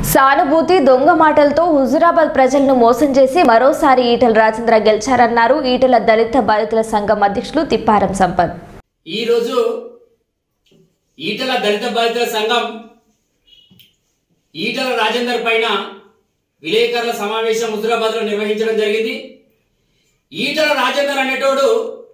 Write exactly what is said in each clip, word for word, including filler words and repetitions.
సానుభూతి దొంగ మాటలతో హుజురాబాద్ ప్రజలను మోసం చేసి మరోసారి ఈటల రాజేంద్ర గెలిచారన్నారు ఈటల దళిత బాధితుల సంఘం అధ్యక్షులు తిప్పారం సంపత్. ఈ రోజు ఈటల దళిత బాధితుల సంఘం ఈటల రాజేందర్ పైన విలేకరుల సమావేశం హుజురాబాద్ లో నిర్వహించడం జరిగింది. ఈటల రాజేందర్ అనేటోడు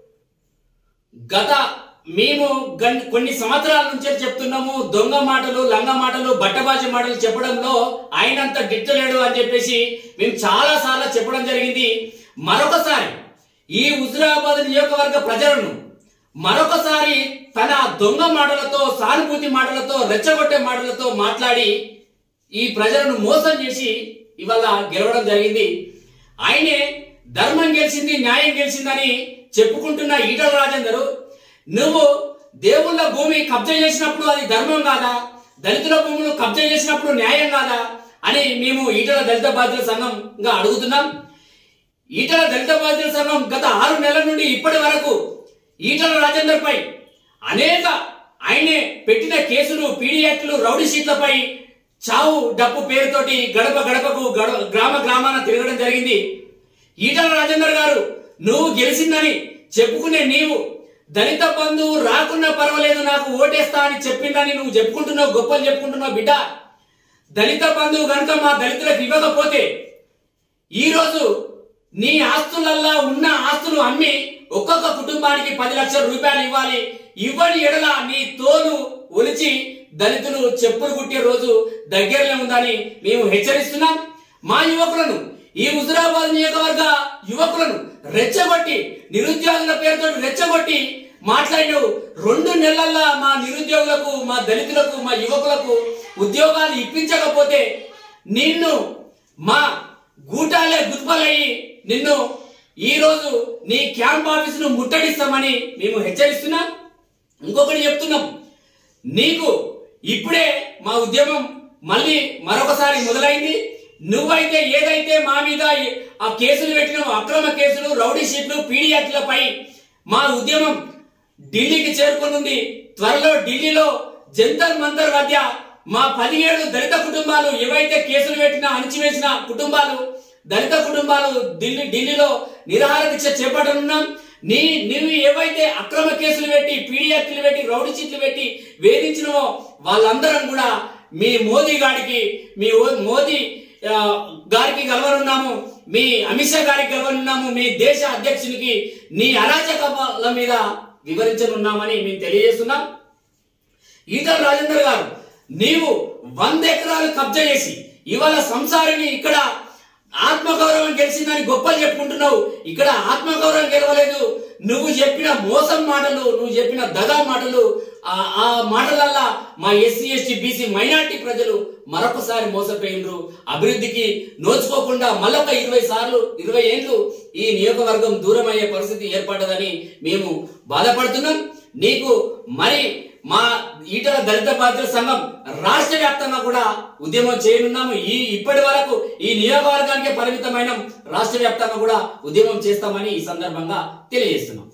గత మేము కొన్ని సంవత్సరాల నుంచే చెప్తున్నాము, దొంగ మాటలు, లంగ మాటలు, బట్టబాజీ మాటలు చెప్పడంలో ఆయనంత గిట్టలేడు అని చెప్పేసి మేము చాలా సార్లు చెప్పడం జరిగింది. మరొకసారి ఈ హుజురాబాద్ నియోజకవర్గ ప్రజలను మరొకసారి తన దొంగ మాటలతో, సానుభూతి మాటలతో, రెచ్చగొట్టే మాటలతో మాట్లాడి ఈ ప్రజలను మోసం చేసి ఇవాళ గెలవడం జరిగింది. ఆయనే ధర్మం గెలిచింది, న్యాయం గెలిచిందని చెప్పుకుంటున్న ఈటల రాజేందర్, నువ్వు దేవుళ్ళ భూమి కబ్జా చేసినప్పుడు అది ధర్మం కాదా, దళితుల భూములు కబ్జా చేసినప్పుడు న్యాయం కాదా అని మేము ఈటల దళిత బాధితుల సంఘంగా అడుగుతున్నాం. ఈటల దళిత బాధితుల సంఘం గత ఆరు నెలల నుండి ఇప్పటి వరకు ఈటల రాజేందర్ పై అనేక ఆయనే పెట్టిన కేసులు, పీడియాక్టులు, రౌడీ షీట్లపై చావు డప్పు పేరుతోటి గడప గడపకు గ్రామ గ్రామాన తిరగడం జరిగింది. ఈటల రాజేందర్ గారు, నువ్వు గెలిచిందని చెప్పుకునే నీవు దళిత బంధువు రాకున్నా పర్వాలేదు నాకు ఓటేస్తా అని చెప్పిందని నువ్వు చెప్పుకుంటున్నావు, గొప్పలు చెప్పుకుంటున్నావు. బిడ్డ, దళిత బంధువు కనుక మా దళితులకు ఇవ్వకపోతే ఈరోజు నీ ఆస్తులల్లా ఉన్న ఆస్తులు అమ్మి ఒక్కొక్క కుటుంబానికి పది లక్షల రూపాయలు ఇవ్వాలి. ఇవ్వని ఎడల నీ తోలు ఒలిచి దళితులు చెప్పులు కుట్టే రోజు దగ్గరలో ఉందని మేము హెచ్చరిస్తున్నాం. మా యువకులను, ఈ హుజురాబాద్ నియోజకవర్గ యువకులను రెచ్చగొట్టి, నిరుద్యోగుల పేరుతో రెచ్చగొట్టి మాట్లాడినవు. రెండు నెలల్లో మా నిరుద్యోగులకు, మా దళితులకు, మా యువకులకు ఉద్యోగాలు ఇప్పించకపోతే నిన్ను మా గూటాలే గుత్పలయ్యి నిన్ను ఈ రోజు నీ క్యాంప్ ఆఫీస్ ను ముట్టడిస్తామని మేము హెచ్చరిస్తున్నాం. ఇంకొకటి చెప్తున్నాం, నీకు ఇప్పుడే మా ఉద్యమం మళ్ళీ మరొకసారి మొదలైంది. నువ్వైతే ఏదైతే మా మీద ఆ కేసులు పెట్టిన అక్రమ కేసులు, రౌడీ షీట్లు, పీడియాక్ట్లపై మా ఉద్యమం ఢిల్లీకి చేరుకునుంది. త్వరలో ఢిల్లీలో జంతర్ మంతర్ మధ్య మా పదిహేడు దళిత కుటుంబాలు ఏవైతే కేసులు పెట్టినా, అణిచివేసిన కుటుంబాలు, దళిత కుటుంబాలు ఢిల్లీ ఢిల్లీలో నిరాహార దీక్ష చేపట్టనున్నాం. నీ నువ్వు ఏవైతే అక్రమ కేసులు పెట్టి, పీడియాక్ట్లు పెట్టి, రౌడీ షీట్లు పెట్టి వేధించినవో వాళ్ళందరం కూడా మీ మోదీ గారికి, మీ మోదీ గారికి గెలవనున్నాము, మీ అమిత్ షా గారికి గెలవనున్నాము, మీ దేశ అధ్యక్షునికి నీ అరాచకాల మీద వివరించనున్నామని మేము తెలియజేస్తున్నాం. ఈటల రాజేందర్ గారు, నీవు వంద ఎకరాలు కబ్జా చేసి ఇవాళ సంసారిని ఇక్కడ ఆత్మగౌరవం గెలిచిందని గొప్పలు చెప్పుకుంటున్నావు. ఇక్కడ ఆత్మగౌరవం గెలవలేదు. నువ్వు చెప్పిన మోసం మాటలు, నువ్వు చెప్పిన దగా మాటలు, ఆ మాటలల్లా మా ఎస్సీ ఎస్టీ బీసీ మైనార్టీ ప్రజలు మరొకసారి మోసపోయినరు. అభివృద్ధికి నోచుకోకుండా మళ్ళొక ఇరవై సార్లు ఇరవై ఏళ్ళు ఈ నియోజకవర్గం దూరం అయ్యే పరిస్థితి ఏర్పడ్డదని మేము బాధపడుతున్నాం. నీకు మరి మా ఈటల దళిత బాధితుల సంఘం రాష్ట్ర వ్యాప్తంగా కూడా ఉద్యమం చేయనున్నాము. ఈ ఇప్పటి వరకు ఈ నియోజకవర్గానికి పరిమితమైన రాష్ట్ర వ్యాప్తంగా కూడా ఉద్యమం చేస్తామని ఈ సందర్భంగా తెలియజేస్తున్నాం.